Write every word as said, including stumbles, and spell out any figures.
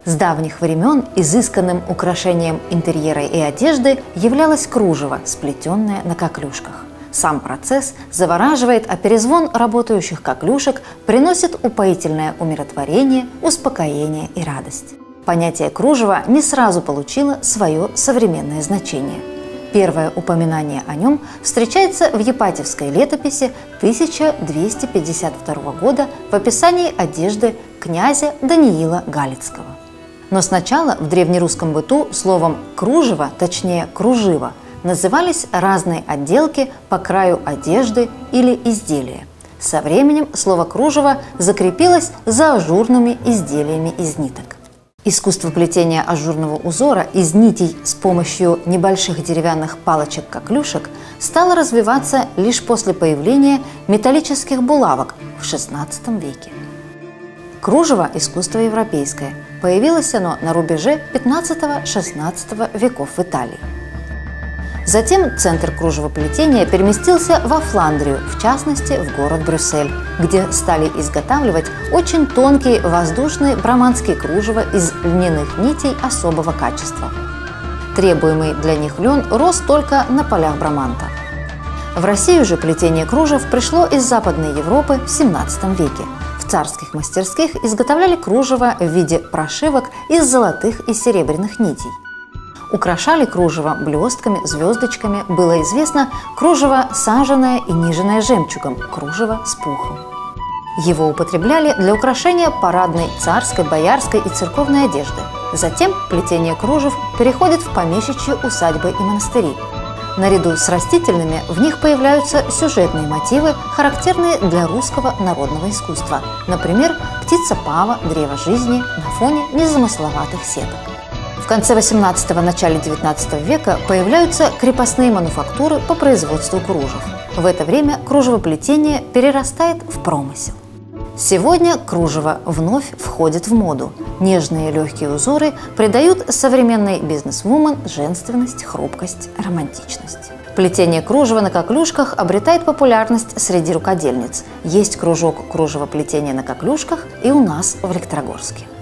С давних времен изысканным украшением интерьера и одежды являлось кружево, сплетенное на коклюшках. Сам процесс завораживает, а перезвон работающих коклюшек приносит упоительное умиротворение, успокоение и радость. Понятие кружева не сразу получило свое современное значение. Первое упоминание о нем встречается в Епатьевской летописи тысяча двести пятьдесят второго года в описании одежды князя Даниила Галицкого. Но сначала в древнерусском быту словом «кружево», точнее «кружево», назывались разные отделки по краю одежды или изделия. Со временем слово «кружево» закрепилось за ажурными изделиями из ниток. Искусство плетения ажурного узора из нитей с помощью небольших деревянных палочек-коклюшек стало развиваться лишь после появления металлических булавок в шестнадцатом веке. Кружево – искусство европейское. Появилось оно на рубеже пятнадцатого-шестнадцатого веков в Италии. Затем центр кружевоплетения переместился во Фландрию, в частности в город Брюссель, где стали изготавливать очень тонкие воздушные брамантские кружева из льняных нитей особого качества. Требуемый для них лен рос только на полях браманта. В Россию же плетение кружев пришло из Западной Европы в семнадцатом веке. В царских мастерских изготовляли кружево в виде прошивок из золотых и серебряных нитей. Украшали кружево блестками, звездочками, было известно кружево саженное и ниженное жемчугом, кружево с пухом. Его употребляли для украшения парадной, царской, боярской и церковной одежды. Затем плетение кружев переходит в помещичьи усадьбы и монастыри. Наряду с растительными в них появляются сюжетные мотивы, характерные для русского народного искусства. Например, птица Пава, древо жизни на фоне незамысловатых сеток. В конце восемнадцатого – начале девятнадцатого века появляются крепостные мануфактуры по производству кружев. В это время кружевоплетение перерастает в промысел. Сегодня кружево вновь входит в моду. Нежные легкие узоры придают современной бизнес-вумен женственность, хрупкость, романтичность. Плетение кружева на коклюшках обретает популярность среди рукодельниц. Есть кружок кружевоплетения на коклюшках и у нас в Электрогорске.